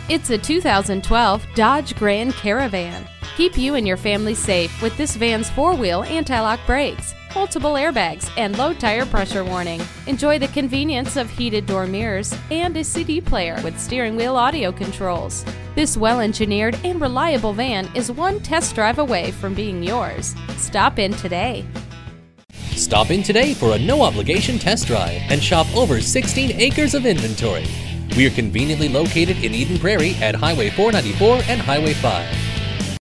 It's a 2012 Dodge Grand Caravan. Keep you and your family safe with this van's four-wheel anti-lock brakes, multiple airbags, and low tire pressure warning. Enjoy the convenience of heated door mirrors and a CD player with steering wheel audio controls. This well-engineered and reliable van is one test drive away from being yours. Stop in today. Stop in today for a no-obligation test drive and shop over 16 acres of inventory. We are conveniently located in Eden Prairie at Highway 494 and Highway 5.